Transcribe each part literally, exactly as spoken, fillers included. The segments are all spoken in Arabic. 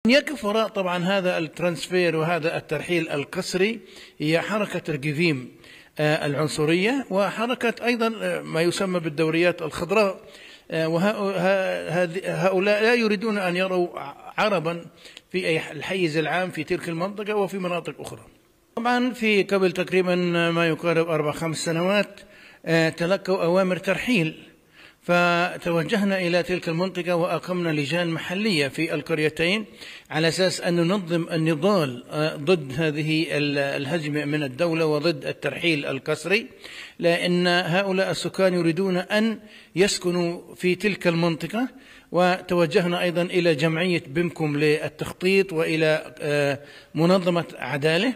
يقف وراء طبعا هذا الترانسفير وهذا الترحيل القسري هي حركة رجيفيم العنصرية، وحركة أيضا ما يسمى بالدوريات الخضراء، وهؤلاء لا يريدون أن يروا عربا في الحيز العام في تلك المنطقة وفي مناطق أخرى. طبعا في قبل تقريبا ما يقارب أربع خمس سنوات تلقوا أوامر ترحيل، فتوجهنا إلى تلك المنطقة وأقمنا لجان محلية في القريتين على أساس أن ننظم النضال ضد هذه الهجمة من الدولة وضد الترحيل القسري، لأن هؤلاء السكان يريدون أن يسكنوا في تلك المنطقة. وتوجهنا أيضا إلى جمعية بمكم للتخطيط وإلى منظمة عدالة،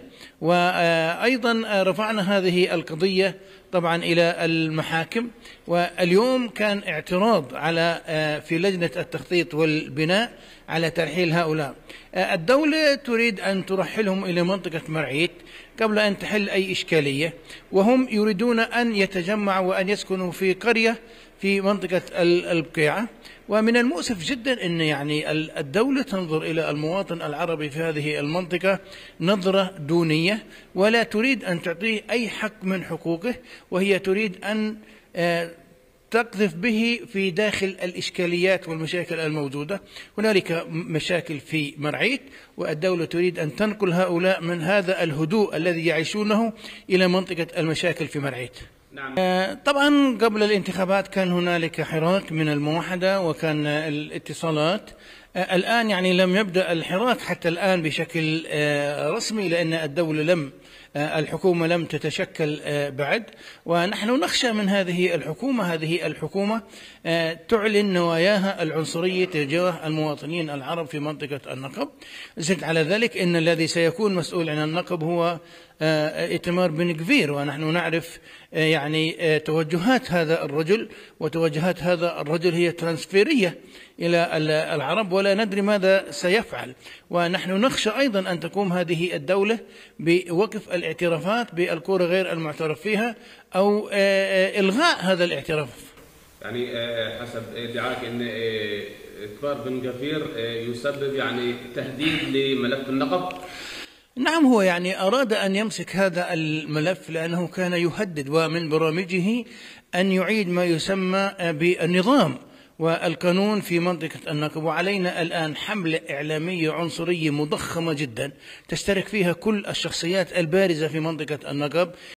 وأيضا رفعنا هذه القضية طبعا إلى المحاكم. واليوم كان اعتراض على في لجنة التخطيط والبناء على ترحيل هؤلاء. الدولة تريد أن ترحلهم إلى منطقة مرعيت قبل أن تحل أي إشكالية، وهم يريدون أن يتجمعوا وأن يسكنوا في قرية في منطقة البقيعة. ومن المؤسف جدا أن يعني الدولة تنظر إلى المواطن العربي في هذه المنطقة نظرة دونية، ولا تريد أن تعطيه أي حق من حقوقه، وهي تريد أن تقذف به في داخل الإشكاليات والمشاكل الموجودة. هنالك مشاكل في مرعيت، والدولة تريد أن تنقل هؤلاء من هذا الهدوء الذي يعيشونه إلى منطقة المشاكل في مرعيت. نعم. طبعا قبل الانتخابات كان هنالك حراك من الموحدة وكان الاتصالات. الآن يعني لم يبدأ الحراك حتى الآن بشكل رسمي، لأن الدولة لم الحكومة لم تتشكل بعد، ونحن نخشى من هذه الحكومة. هذه الحكومة تعلن نواياها العنصرية تجاه المواطنين العرب في منطقة النقب. زد على ذلك أن الذي سيكون مسؤول عن النقب هو إيتمار بن غفير، ونحن نعرف يعني توجهات هذا الرجل، وتوجهات هذا الرجل هي ترانسفيرية إلى العرب، ولا ندري ماذا سيفعل. ونحن نخشى أيضا أن تقوم هذه الدولة بوقف الاعترافات بالكرة غير المعترف فيها أو إلغاء هذا الاعتراف. يعني حسب ادعاءك أن إيتمار بن غفير يسبب يعني تهديد لملف النقب؟ نعم، هو يعني أراد أن يمسك هذا الملف لأنه كان يهدد، ومن برامجه أن يعيد ما يسمى بالنظام والقانون في منطقة النقب. وعلينا الآن حملة إعلامية عنصرية مضخمة جدا تشترك فيها كل الشخصيات البارزة في منطقة النقب